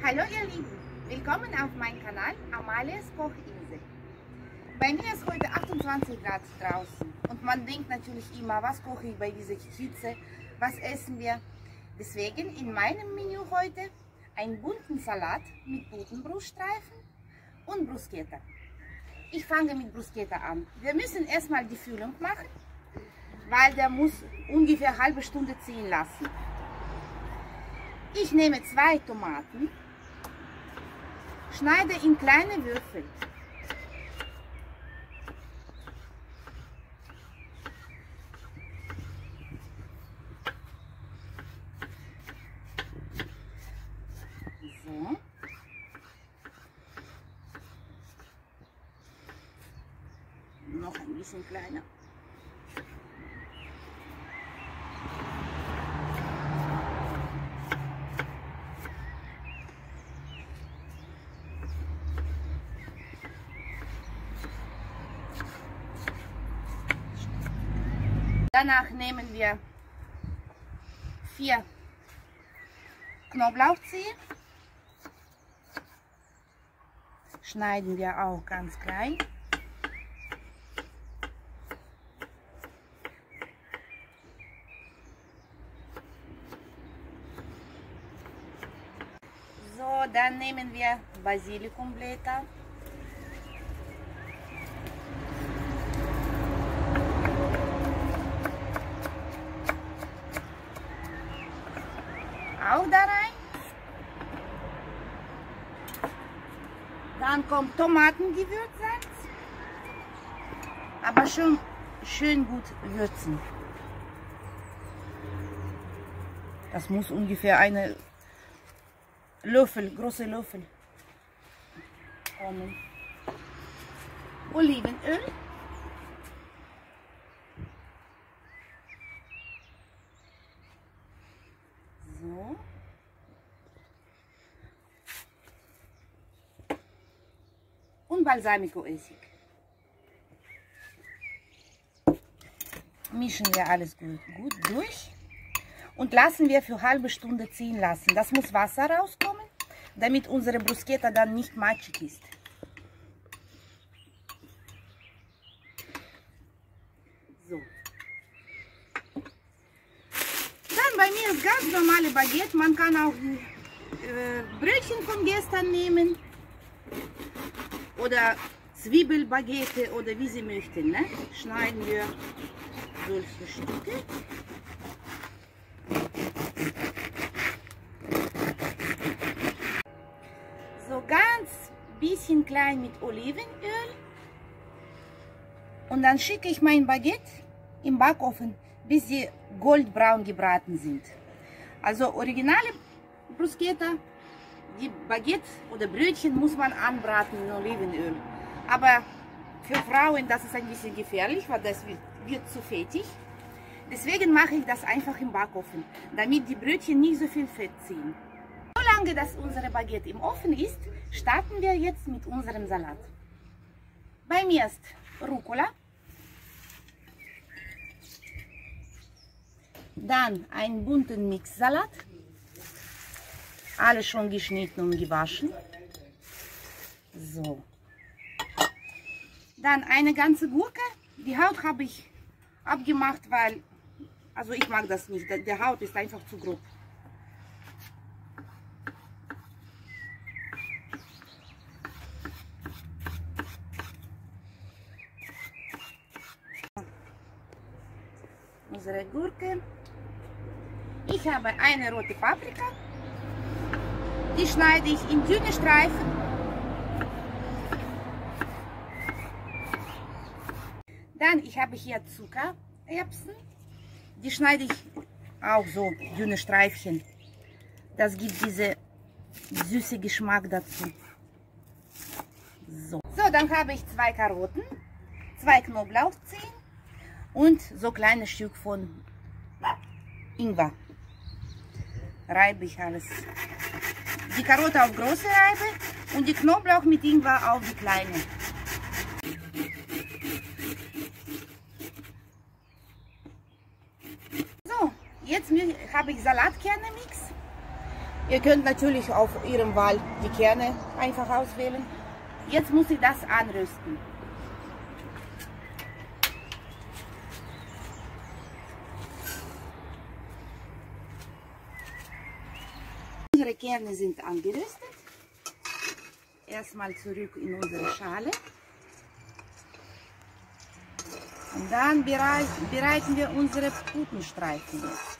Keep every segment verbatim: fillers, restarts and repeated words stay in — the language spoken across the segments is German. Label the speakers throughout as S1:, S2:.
S1: Hallo ihr Lieben, willkommen auf meinem Kanal Amalias Kochinsel. Bei mir ist heute achtundzwanzig Grad draußen und man denkt natürlich immer, was koche ich bei dieser Hitze, was essen wir. Deswegen in meinem Menü heute einen bunten Salat mit Putenbruststreifen und Bruschetta. Ich fange mit Bruschetta an. Wir müssen erstmal die Füllung machen, weil der muss ungefähr eine halbe Stunde ziehen lassen. Ich nehme zwei Tomaten, schneide in kleine Würfel. So. Noch ein bisschen kleiner. Danach nehmen wir vier Knoblauchzehen, schneiden wir auch ganz klein. So, dann nehmen wir Basilikumblätter. Auch da rein. Dann kommt Tomatengewürzsalz, aber schon schön gut würzen. Das muss ungefähr eine Löffel, große Löffel kommen. Olivenöl. So. Und Balsamico-Essig. Mischen wir alles gut, gut durch und lassen wir für eine halbe Stunde ziehen lassen. Das muss Wasser rauskommen, damit unsere Bruschetta dann nicht matschig ist. So. Dann bei mir ist ganz normale Baguette. Man kann auch äh, Brötchen von gestern nehmen oder Zwiebelbaguette oder wie Sie möchten. Ne? Schneiden wir solche Stücke. So ganz bisschen klein mit Olivenöl. Und dann schicke ich mein Baguette im Backofen, bis sie goldbraun gebraten sind. Also originale Bruschetta, die Baguette oder Brötchen muss man anbraten in Olivenöl. Aber für Frauen das ist ein bisschen gefährlich, weil das wird, wird zu fettig. Deswegen mache ich das einfach im Backofen, damit die Brötchen nicht so viel Fett ziehen. Solange das unsere Baguette im Ofen ist, starten wir jetzt mit unserem Salat. Bei mir ist Rucola. Dann einen bunten Mixsalat, alles schon geschnitten und gewaschen. So. Dann eine ganze Gurke. Die Haut habe ich abgemacht, weil, also ich mag das nicht. Der Haut ist einfach zu grob. Unsere Gurke. Ich habe eine rote Paprika, die schneide ich in dünne Streifen. Dann ich habe hier Zuckererbsen, die schneide ich auch so dünne Streifchen. Das gibt diese süße Geschmack dazu. So, so dann habe ich zwei Karotten, zwei Knoblauchzehen und so kleines Stück von Ingwer. Reibe ich alles. Die Karotte auf große Reibe und die Knoblauch mit Ingwer auf die kleine. So, jetzt habe ich Salatkerne-Mix. Ihr könnt natürlich auf Ihrem Wahl die Kerne einfach auswählen. Jetzt muss ich das anrösten. Unsere Kerne sind angeröstet. Erstmal zurück in unsere Schale. Und dann bereiten wir unsere Putenstreifen jetzt.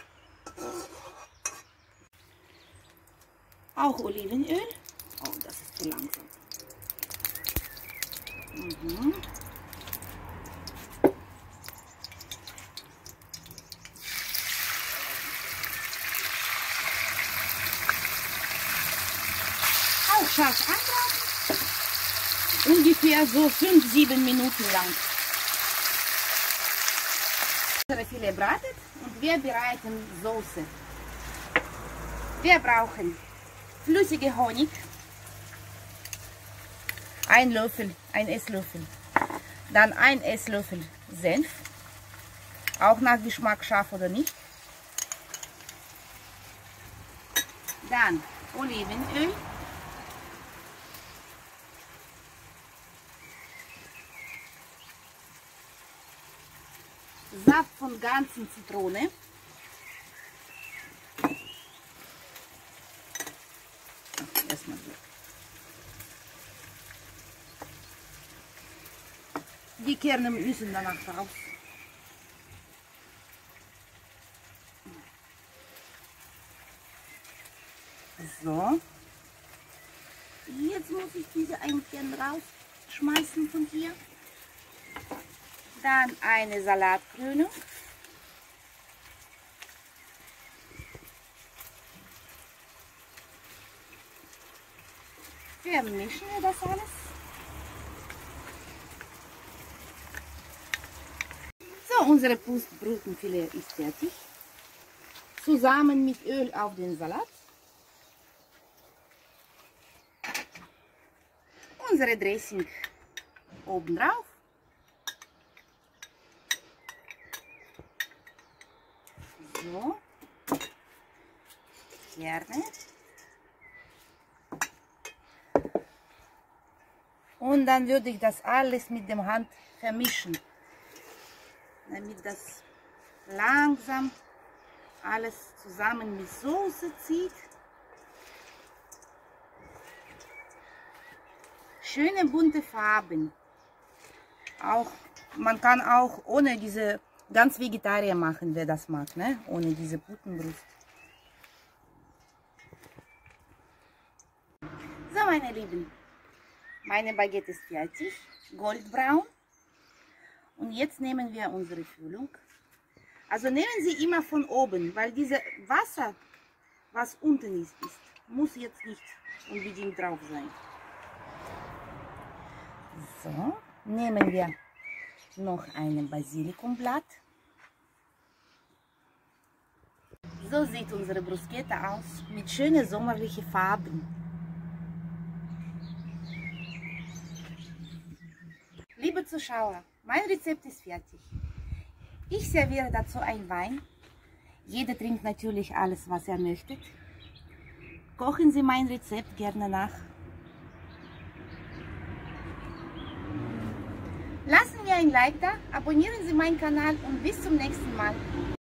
S1: Auch Olivenöl. Oh, das ist zu langsam. Mhm. Auch scharf anbraten. Ungefähr so fünf, sieben Minuten lang. Unsere Filet bratet und wir bereiten Soße. Wir brauchen flüssige Honig, ein Löffel, ein Esslöffel, dann ein Esslöffel Senf, auch nach Geschmack scharf oder nicht, dann Olivenöl, Saft von ganzen Zitrone, erstmal so. Die Kerne müssen danach raus. So. Jetzt muss ich diese einen Kern rausschmeißen von hier. Dann eine Salatkrönung. Vermischen wir das alles. So, unsere Brustbrückenfilet ist fertig. Zusammen mit Öl auf den Salat. Unsere Dressing oben drauf. So. Gerne. Und dann würde ich das alles mit der Hand vermischen, damit das langsam alles zusammen mit Soße zieht. Schöne bunte Farben. Auch, man kann auch ohne diese ganz Vegetarier machen, wer das mag, ne? Ohne diese Putenbrust. So, meine Lieben. Meine Baguette ist fertig, goldbraun. Und jetzt nehmen wir unsere Füllung. Also nehmen Sie immer von oben, weil dieses Wasser, was unten ist, ist, muss jetzt nicht unbedingt drauf sein. So, nehmen wir noch ein Basilikumblatt. So sieht unsere Bruschetta aus, mit schönen sommerlichen Farben. Liebe Zuschauer, mein Rezept ist fertig. Ich serviere dazu einen Wein. Jeder trinkt natürlich alles, was er möchte. Kochen Sie mein Rezept gerne nach. Lassen Sie ein Like da, abonnieren Sie meinen Kanal und bis zum nächsten Mal.